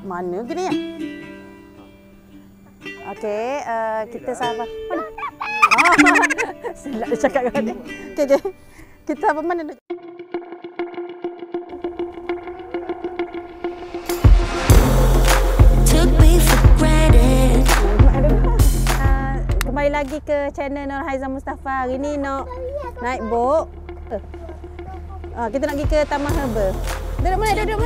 Mana gini ya? Okey, kita sabar. Mana? Oh, silap dia cakap dengan dia. Okey. Kita sabar mana duduk? Kembali lagi ke channel Nurhaiza Mustafa. Hari ni nak naik bot. Kita nak pergi ke Taman Herba. Duduk mana? Duduk.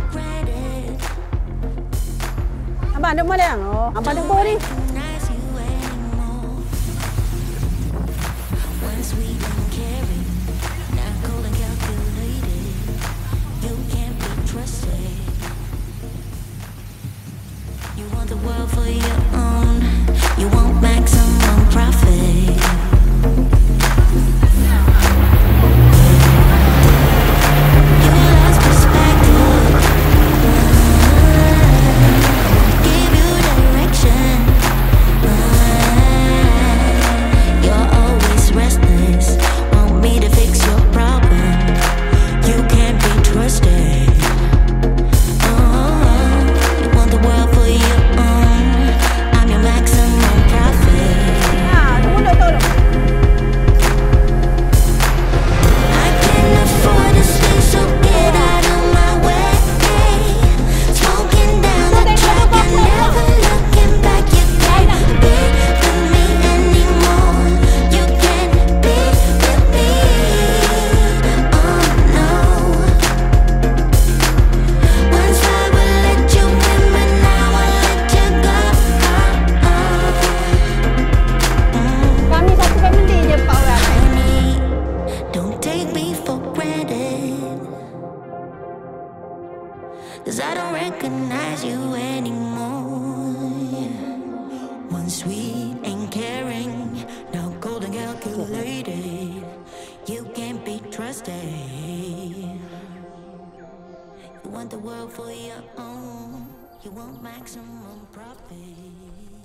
Abang duduk mana? Oh, abang duduk bawah ni. Cause I don't recognize you anymore. One sweet and caring, now cold and calculated. You can't be trusted. You want the world for your own. You want maximum profit.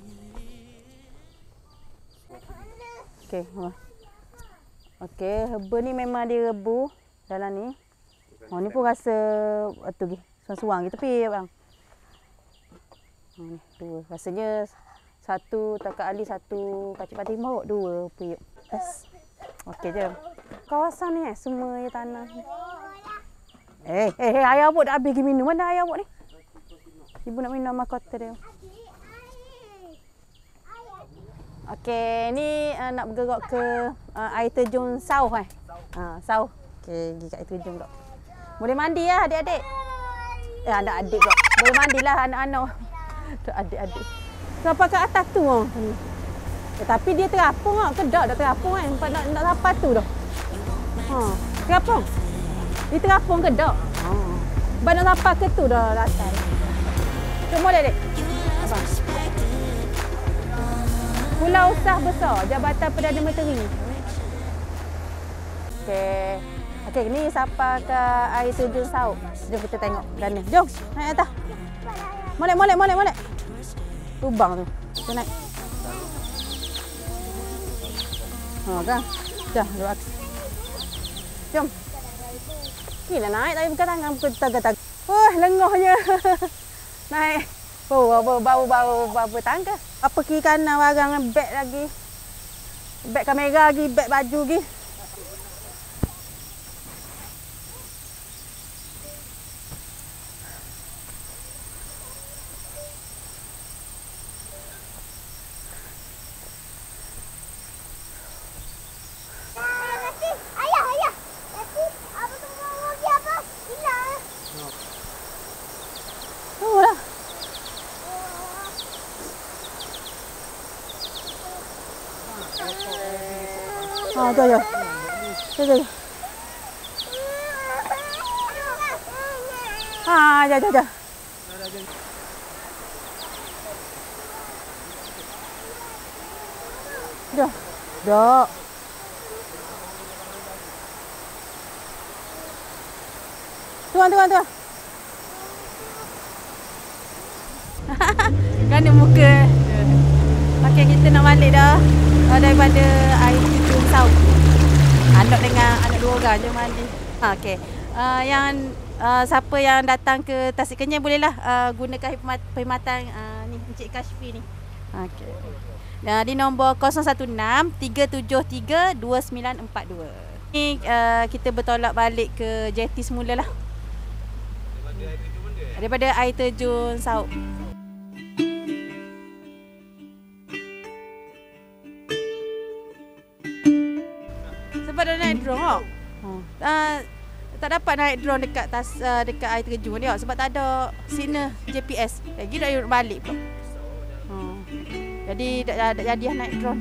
Okey, herba ni memang dia rebu dalam ni. Oh, ni pun rasa tu suang-suang gitu tepi bang. Ni dua. Rasanya satu takak ali, satu kacip pati mau, dua puyuk. Yes. Okey je. Kawasan ni semua ya tanah. Ayah abuk dah habis pergi minum. Mana ayah abuk ni? Ibu nak minum mahkota dia. Okey, ni nak bergerak ke air terjun Sauh Sauh. Okey, pergi kat air terjun pula. Boleh mandi lah adik-adik. Adik-adik pula. Boleh mandilah anak-anak. Adik-adik. Sampai ke atas tu tapi dia terapung kedok dah terapung kan. Nak sampai tu dah. Terapung. Dia terapung kedok. Sebab nak sampai ke tu dah atas. Tu boleh dek. Abang. Pulau Usah Besar, Jabatan Perdana Menteri. Okey, ni sampai ke air terjun Sauh. Jom kita tengok sana. Jom, naik atas. Molek. Lubang tu. Kita naik. Kan? Dah, duduk. Jom. Gila naik tapi bukan tangan, bukan tangga-tangga. Lengahnya. Naik. Bau tangga. Apa kiri kanan barang, beg lagi. Beg kamera lagi, beg baju lagi. Tu. Jom. Dok. Tuan. Kan muka. Okey, kita nak balik dah. Daripada air terjun Sauh. Anak dengan anak dua orang je mandi. Okey. Yang siapa yang datang ke Tasik Kenyal bolehlah gunakan perkhidmatan ni Encik Kashfi ni. Okey. Di nombor 016 373 2942. Ni kita bertolak balik ke jeti semula lah. Daripada air terjun Sauk. Sebab dah naik drone tau. Tak dapat naik drone dekat dekat air terjun dia sebab tak ada signal GPS. Lagi dah balik pula. Jadi tak jadi naik drone.